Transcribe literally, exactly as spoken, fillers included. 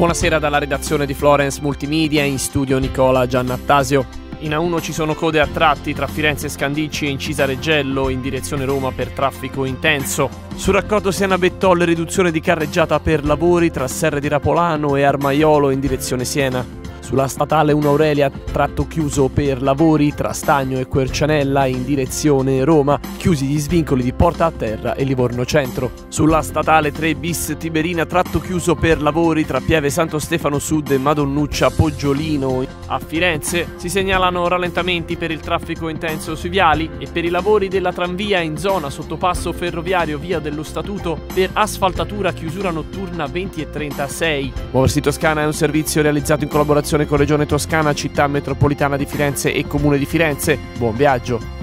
Buonasera dalla redazione di Florence Multimedia, in studio Nicola Giannattasio. In A uno ci sono code a tratti tra Firenze Scandicci e Incisa Reggello in direzione Roma per traffico intenso. Sul raccordo Siena-Bettol riduzione di carreggiata per lavori tra Serre di Rapolano e Armaiolo in direzione Siena. Sulla statale uno Aurelia tratto chiuso per lavori tra Stagno e Quercianella in direzione Roma, chiusi gli svincoli di Porta a Terra e Livorno Centro. Sulla statale tre bis Tiberina tratto chiuso per lavori tra Pieve Santo Stefano Sud e Madonnuccia Poggiolino. A Firenze si segnalano rallentamenti per il traffico intenso sui viali e per i lavori della tranvia in zona sottopasso ferroviario via dello Statuto per asfaltatura chiusura notturna venti e trentasei. Muoversi Toscana è un servizio realizzato in collaborazione con Regione Toscana, Città Metropolitana di Firenze e Comune di Firenze. Buon viaggio!